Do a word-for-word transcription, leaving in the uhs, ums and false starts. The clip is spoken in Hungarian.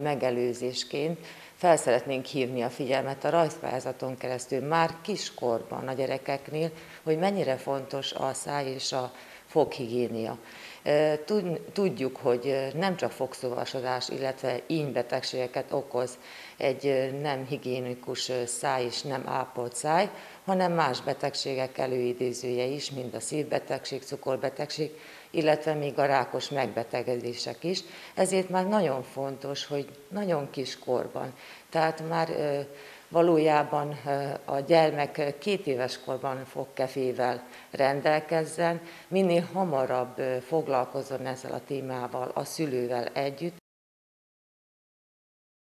megelőzésként fel szeretnénk hívni a figyelmet a rajzpályázaton keresztül már kiskorban a gyerekeknél, hogy mennyire fontos a száj és a foghigiénia. Tudjuk, hogy nem csak fogszorvasodás, illetve ínybetegségeket okoz egy nem higiénikus száj és nem ápolt száj, hanem más betegségek előidézője is, mint a szívbetegség, cukorbetegség, illetve még a rákos megbetegedések is. Ezért már nagyon fontos, hogy nagyon kiskorban, tehát már valójában a gyermek két éves korban fogkefével rendelkezzen, minél hamarabb foglalkozzon ezzel a témával a szülővel együtt,